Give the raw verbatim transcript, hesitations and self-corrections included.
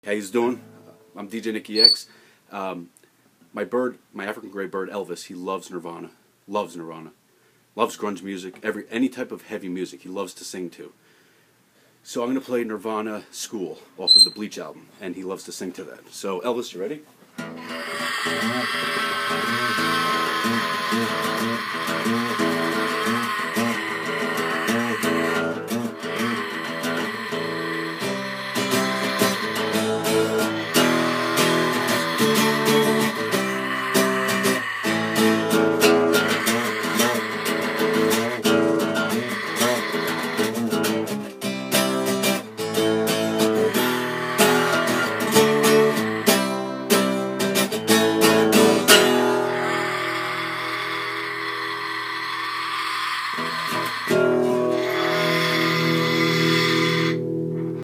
How you doing? I'm D J Nicky X. Um, my bird, my African gray bird Elvis, he loves Nirvana, loves Nirvana, loves grunge music, every any type of heavy music he loves to sing to. So I'm going to play Nirvana School off of the Bleach album, and he loves to sing to that. So Elvis, you ready? Thank you.